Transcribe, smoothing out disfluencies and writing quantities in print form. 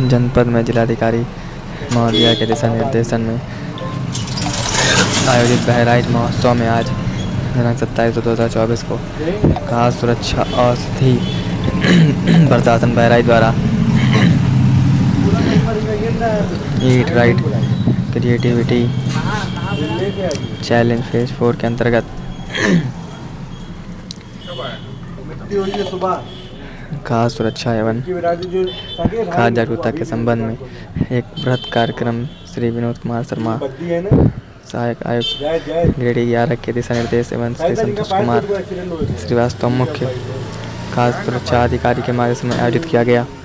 जनपद में जिलाधिकारी महोदया के दिशा निर्देशन में आयोजित बहराइच महोत्सव में आज दिनांक 27/2/2024 को खाद्य सुरक्षा औषधि प्रशासन बहराइच द्वारा eat right creativity challenge phase 4 के अंतर्गत खाद्य सुरक्षा एवं खाद्य जागरूकता के संबंध में एक बृहद कार्यक्रम श्री विनोद कुमार शर्मा सहायक आयुक्त ग्रेड 11 के दिशा निर्देश एवं श्री संतोष कुमार श्रीवास्तव मुख्य खाद्य सुरक्षा अधिकारी के मार्गदर्शन में आयोजित किया गया।